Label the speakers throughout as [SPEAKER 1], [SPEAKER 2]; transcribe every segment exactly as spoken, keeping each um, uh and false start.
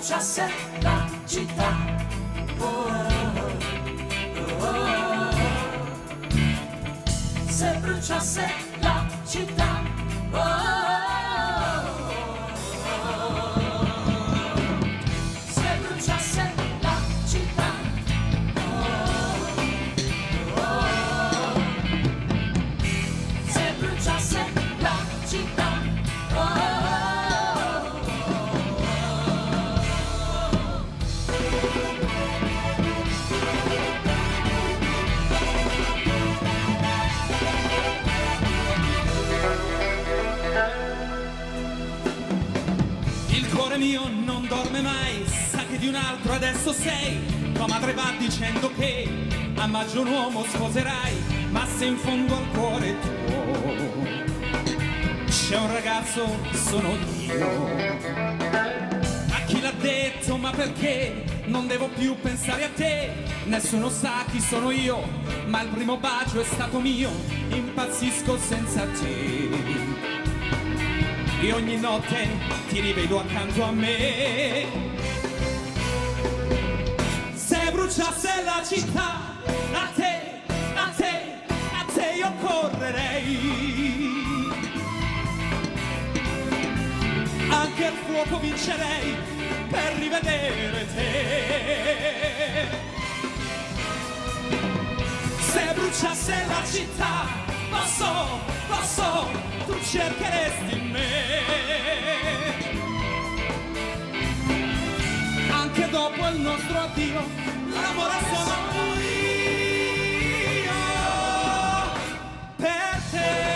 [SPEAKER 1] bruciasse la città. Oh, oh, oh, oh. Se bruciasse la città. Oh, oh, oh. Se bruciasse la città. Oh, oh. Se bruciasse la città.
[SPEAKER 2] Il cuore mio non dorme mai, sa che di un altro adesso sei. Tua madre va dicendo che a maggio un uomo sposerai, ma se in fondo al cuore tuo c'è un ragazzo, sono io. A chi l'ha detto, ma perché non devo più pensare a te? Nessuno sa chi sono io, ma il primo bacio è stato mio. Impazzisco senza te e ogni notte ti rivedo accanto a me. Se bruciasse la città, a te, a te, a te io correrei. Anche il fuoco vincerei per rivedere te. Se bruciasse la città, lo so, lo so, tu cercheresti me. Anche dopo il nostro addio, l'amore sono io per te.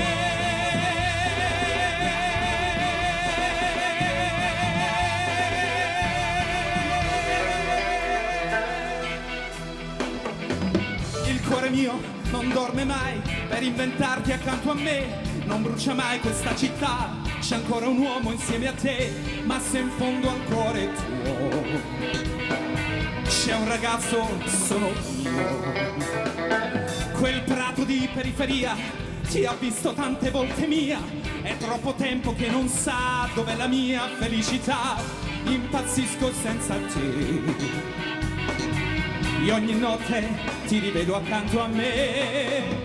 [SPEAKER 2] Il cuore mio non dorme mai per inventarti accanto a me. Non brucia mai questa città, c'è ancora un uomo insieme a te. Ma se in fondo al cuore tuo c'è un ragazzo, sono io. Quel prato di periferia ti ha visto tante volte mia. È troppo tempo che non sa dov'è la mia felicità. Impazzisco senza te e ogni notte ti rivedo accanto a me.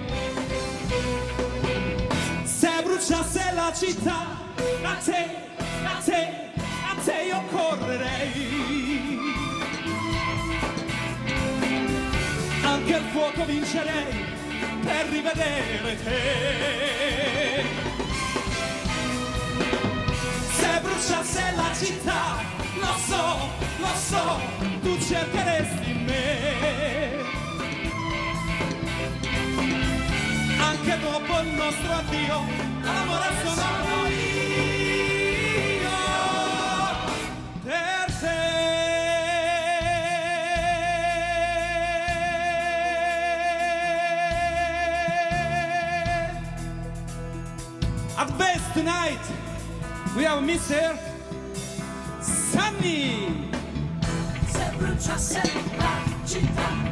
[SPEAKER 2] Se bruciasse la città, a te, a te, a te io correrei. Anche il fuoco vincerei per rivedere te. Se bruciasse la città, lo so, lo so, tu cercheresti me. Anche dopo il nostro addio, l'amore sono io per te. At best tonight, we have mister Sunny.
[SPEAKER 1] Se bruciasse la città.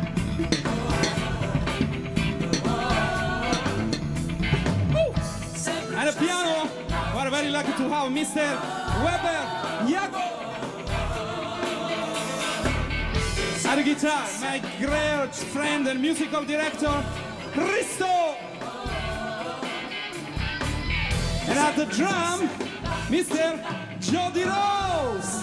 [SPEAKER 2] And the piano, we're very lucky to have mister Weber Yago. At the guitar, my great friend and musical director, Risto. And at the drum, mister Jody Rose.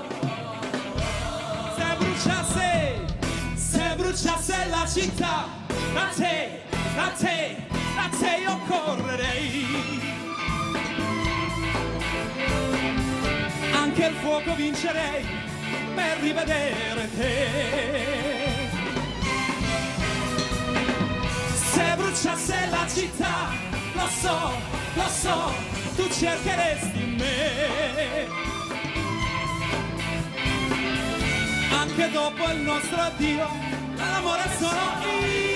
[SPEAKER 2] Se bruciasse, se bruciasse la città, da te, da te, da te io correrei. Anche il fuoco vincerei per rivedere te. Se bruciasse la città, lo so, lo so, tu cercheresti me. Anche dopo il nostro addio, l'amore sono io.